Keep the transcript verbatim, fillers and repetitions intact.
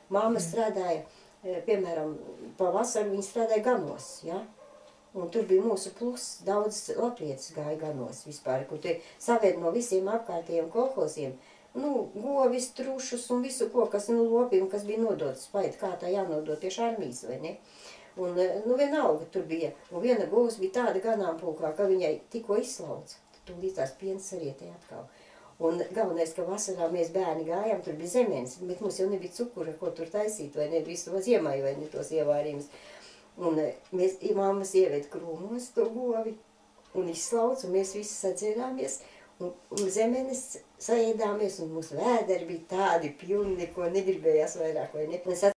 Māma strādāja, piemēram, pavasaru viņa strādāja ganos, ja? Un tur bija mūsu pluss, daudz latvietis gāja ganos vispār, kur tie saved no visiem apkārtējiem kolhoziem, nu, govis, trušus un visu ko, kas, nu, lopi un kas bija nodots spaid, kā tā jānodot tieši armijas, vai ne? Un, nu, vienalga tur bija, un viena govs bija tāda ganāmpulkā, ka viņai tikko izslauca, tūlīt tās piens sarietēja atkal. Un galvenais, ka vasarā mēs bērni gājām, tur bija zemenes, bet mums jau nebija cukura, ko tur taisīt, vai ne, visu to ziemai, vai ne, tos ievārījumus. Un mēs, mammas ieved krūmos to govi un izslauc, un mēs visi sadzērāmies, un, un zemenes saēdāmies, un mūsu vēderi bija tādi pilni, ko negribējās vairāk, vai ne.